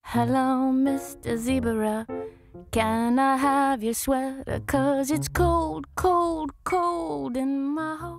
Hello, Mr. Zebra. Can I have your sweater? 'Cause it's cold, cold, cold in my hole.